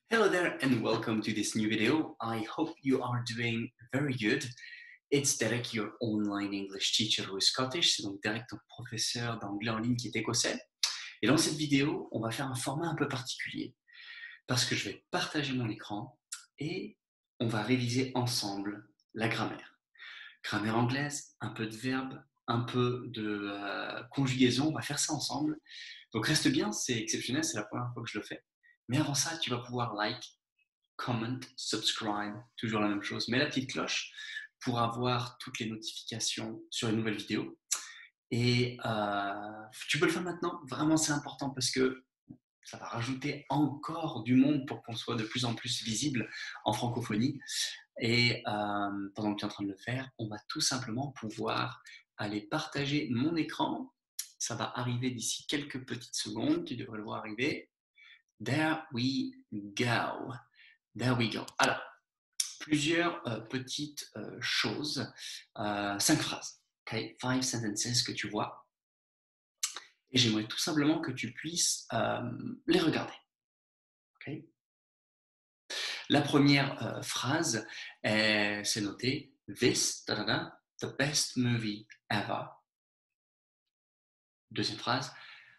Hello there and welcome to this new video. I hope you are doing very good. It's Derek, your online English teacher who is Scottish. C'est donc Derek, ton professeur d'anglais en ligne qui est écossais. Et dans cette vidéo, on va faire un format un peu particulier parce que je vais partager mon écran et on va réviser ensemble la grammaire. Grammaire anglaise, un peu de verbe, un peu de conjugaison, on va faire ça ensemble. Donc reste bien, c'est exceptionnel, c'est la première fois que je le fais. Mais avant ça, tu vas pouvoir like, comment, subscribe, toujours la même chose. Mets la petite cloche pour avoir toutes les notifications sur les nouvelles vidéos. Et tu peux le faire maintenant, vraiment c'est important parce que ça va rajouter encore du monde pour qu'on soit de plus en plus visible en francophonie. Et pendant que tu es en train de le faire, on va tout simplement pouvoir aller partager mon écran. Ça va arriver d'ici quelques petites secondes, tu devrais le voir arriver. There we go. There we go. Alors, plusieurs petites choses. 5 phrases. Okay? 5 sentences que tu vois. Et j'aimerais tout simplement que tu puisses les regarder. Okay? La première phrase, c'est noté This, the best movie ever. Deuxième phrase,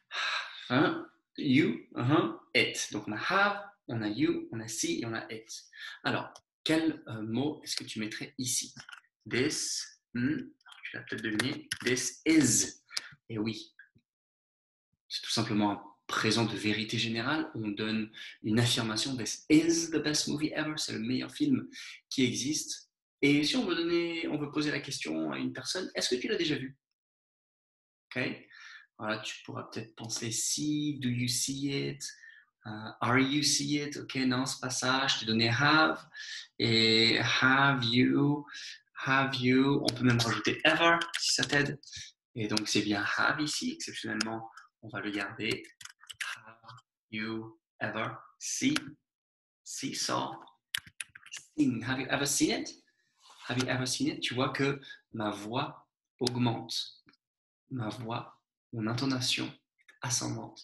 you, it. Donc on a have, on a you, on a see et on a it. Alors, quel mot est-ce que tu mettrais ici? This, tu l'as peut-être deviné, this is. Et oui, c'est tout simplement un présent de vérité générale. On donne une affirmation, this is the best movie ever, c'est le meilleur film qui existe. Et si on veut poser la question à une personne, est-ce que tu l'as déjà vu? Ok. Voilà, tu pourras peut-être penser see, do you see it, are you see it, ok, non, c'est pas ça, je t'ai donné have, et have you, on peut même rajouter ever, si ça t'aide, et donc c'est bien have ici, exceptionnellement, on va le garder, have you ever see, saw, sing, have you ever seen it, have you ever seen it, tu vois que ma voix augmente, mon intonation ascendante.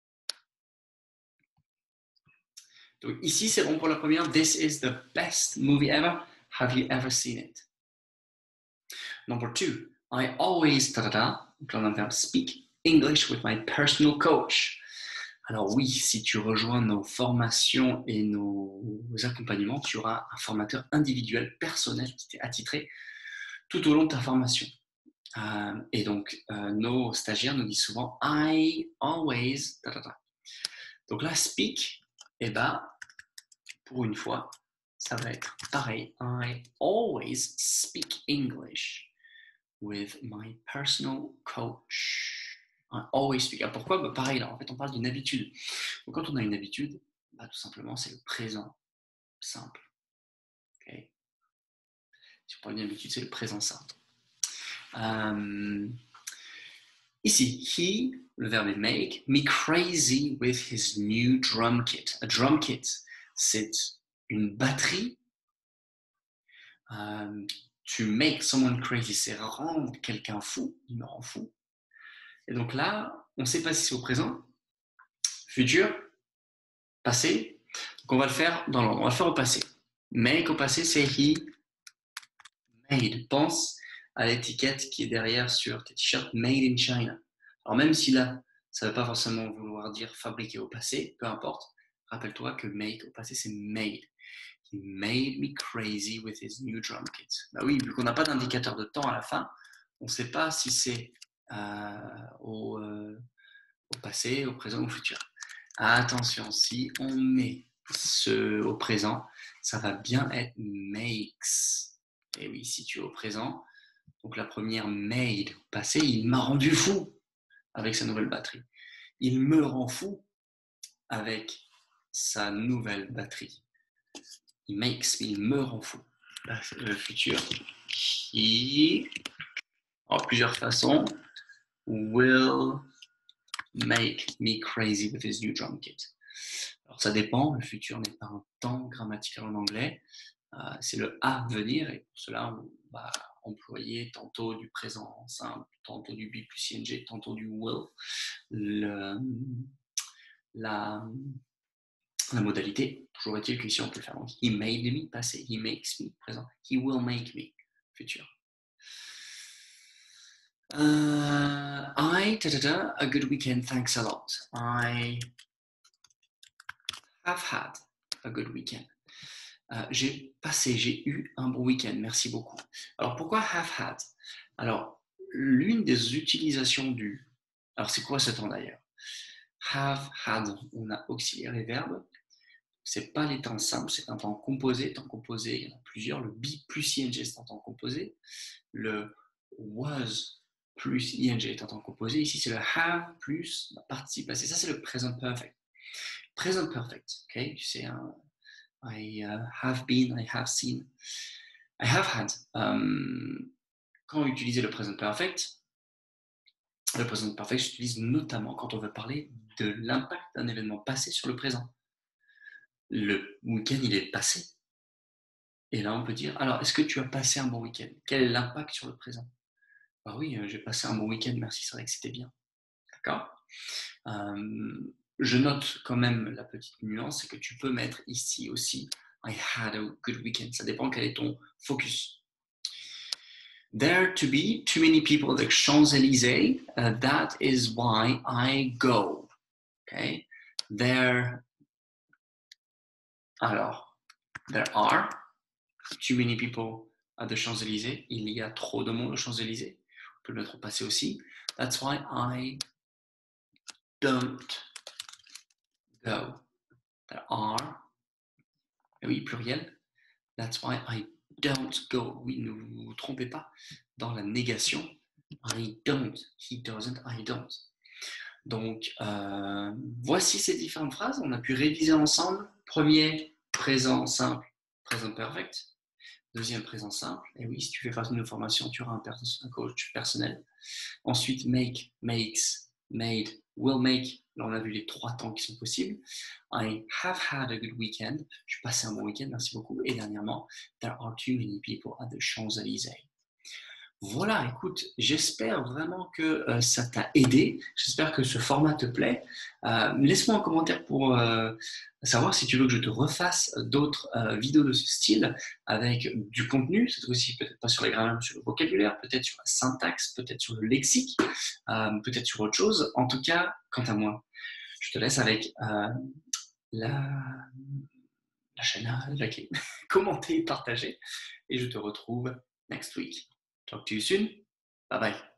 Donc ici, c'est bon pour la première. This is the best movie ever. Have you ever seen it? Number 2, I always donc là, on a un verbe speak English with my personal coach. Alors oui, si tu rejoins nos formations et nos accompagnements, tu auras un formateur individuel, personnel, qui t'est attitré tout au long de ta formation. Et donc, nos stagiaires nous disent souvent I always Donc là, speak, eh ben, pour une fois, ça va être pareil. I always speak English with my personal coach. I always speak. Ah, pourquoi? Bah, pareil, là, en fait, on parle d'une habitude. Donc, quand on a une habitude, bah, tout simplement, c'est le présent simple. Okay? Si on parle d'une habitude, c'est le présent simple. Ici, he, le verbe est make, me crazy with his new drum kit. A drum kit, c'est une batterie. To make someone crazy, c'est rendre quelqu'un fou, il me rend fou. Et donc là, on ne sait pas si c'est au présent, futur, passé. Donc on va le faire dans l'ordre, on va le faire au passé. Make au passé, c'est he made. Pense à l'étiquette qui est derrière sur tes t-shirts, made in China. Alors même si là, ça ne veut pas forcément vouloir dire fabriqué au passé, peu importe, rappelle-toi que make au passé, c'est made. He made me crazy with his new drum kit. Bah oui, vu qu'on n'a pas d'indicateur de temps à la fin, on ne sait pas si c'est au passé, au présent ou au futur. Attention, si on met au présent, ça va bien être makes. Et oui, si tu es au présent, donc la première made au passé, il m'a rendu fou avec sa nouvelle batterie. Il me rend fou avec sa nouvelle batterie. Il makes me, il me rend fou. Là, c'est le futur. He, en plusieurs façons, will make me crazy with his new drum kit. Alors ça dépend, le futur n'est pas un temps grammatical en anglais, c'est le à venir, et pour cela on va employer tantôt du présent simple, tantôt du be plus ing, tantôt du will. la modalité. Toujours est-il qu'ici, on peut faire donc he made me, passé, he makes me, présent, he will make me, futur. A good weekend, thanks a lot. I have had a good weekend. J'ai eu un bon week-end, merci beaucoup. Alors pourquoi have had? Alors, l'une des utilisations du... Alors c'est quoi ce temps d'ailleurs? Have had, on a auxiliaire et verbe. C'est pas les temps simples, c'est un temps composé. Temps composé, il y en a plusieurs. Le be plus ing c'est un temps composé. Le was plus ing est un temps composé. Ici, c'est le have plus la participe passée. Ça, c'est le present perfect. Present perfect, ok? C'est un I have been, I have seen, I have had. Quand on utilise le present perfect s'utilise notamment quand on veut parler de l'impact d'un événement passé sur le présent. Le week-end, il est passé. Et là, on peut dire, alors, est-ce que tu as passé un bon week-end? Quel est l'impact sur le présent? Bah oui, j'ai passé un bon week-end, merci, c'est vrai que c'était bien. D'accord? Je note quand même la petite nuance, c'est que tu peux mettre ici aussi I had a good weekend. Ça dépend quel est ton focus. There to be too many people at the Champs-Élysées. That is why I go. Okay. Alors, there are too many people at the Champs-Élysées. Il y a trop de monde aux Champs-Élysées. On peut le mettre au passé aussi. That's why I don't go. There are. Et oui, pluriel. That's why I don't go. Oui, ne vous trompez pas dans la négation. I don't. He doesn't. I don't. Donc, voici ces différentes phrases. On a pu réviser ensemble. Premier, présent simple, présent perfect. Deuxième, présent simple. Et oui, si tu fais partie de nos formations, tu auras un coach personnel. Ensuite, make, makes, made, will make. Là, on a vu les 3 temps qui sont possibles. I have had a good weekend. Je passé un bon week-end, merci beaucoup. Et dernièrement, there are too many people at the Champs-Élysées. Voilà, écoute, j'espère vraiment que ça t'a aidé. J'espère que ce format te plaît. Laisse-moi un commentaire pour savoir si tu veux que je te refasse d'autres vidéos de ce style avec du contenu, cette fois-ci peut-être pas sur les grammaires, mais sur le vocabulaire, peut-être sur la syntaxe, peut-être sur le lexique, peut-être sur autre chose. En tout cas, quant à moi, je te laisse avec la chaîne à liker, commenter, partager, et je te retrouve next week. Talk to you soon. Bye bye.